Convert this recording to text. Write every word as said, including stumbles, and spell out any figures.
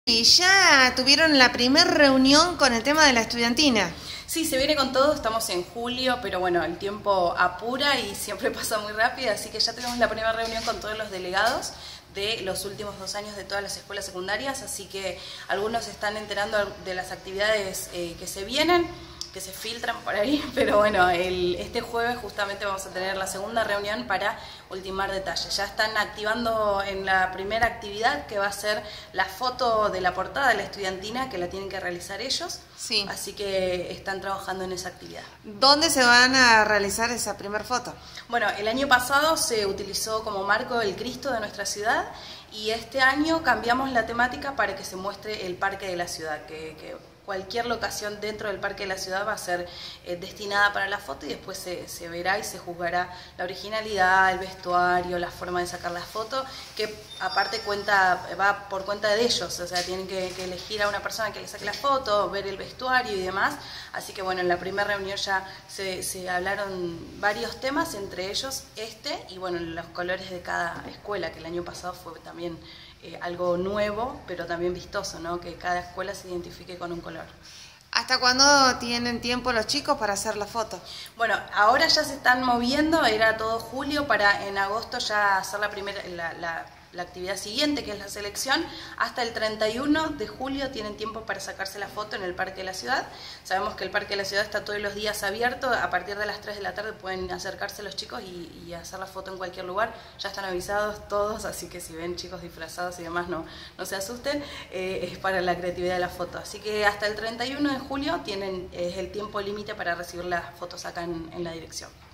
Y ya tuvieron la primera reunión con el tema de la estudiantina. Sí, se viene con todo, estamos en julio, pero bueno, el tiempo apura y siempre pasa muy rápido, así que ya tenemos la primera reunión con todos los delegados de los últimos dos años de todas las escuelas secundarias, así que algunos se están enterando de las actividades eh, que se vienen, que se filtran por ahí, pero bueno, el, este jueves justamente vamos a tener la segunda reunión para ultimar detalles. Ya están activando en la primera actividad, que va a ser la foto de la portada de la estudiantina, que la tienen que realizar ellos, Sí. así que están trabajando en esa actividad. ¿Dónde se van a realizar esa primera foto? Bueno, el año pasado se utilizó como marco el Cristo de nuestra ciudad y este año cambiamos la temática para que se muestre el parque de la ciudad, que, que cualquier locación dentro del parque de la ciudad va a ser eh, destinada para la foto y después se, se verá y se juzgará la originalidad, el vestuario, la forma de sacar la foto, que aparte cuenta va por cuenta de ellos, o sea, tienen que, que elegir a una persona que le saque la foto, ver el vestuario y demás, así que bueno, en la primera reunión ya se, se hablaron varios temas, entre ellos este y bueno, los colores de cada escuela, que el año pasado fue también Eh, algo nuevo, pero también vistoso, ¿no? Que cada escuela se identifique con un color. ¿Hasta cuándo tienen tiempo los chicos para hacer la foto? Bueno, ahora ya se están moviendo, era todo julio, para en agosto ya hacer la primera, la, la, la actividad siguiente, que es la selección. Hasta el treinta y uno de julio tienen tiempo para sacarse la foto en el Parque de la Ciudad. Sabemos que el Parque de la Ciudad está todos los días abierto, a partir de las tres de la tarde pueden acercarse los chicos y, y hacer la foto en cualquier lugar. Ya están avisados todos, así que si ven chicos disfrazados y demás, no, no se asusten, eh, es para la creatividad de la foto. Así que hasta el treinta y uno de julio tienen, es el tiempo límite para recibir las fotos acá en, en la dirección.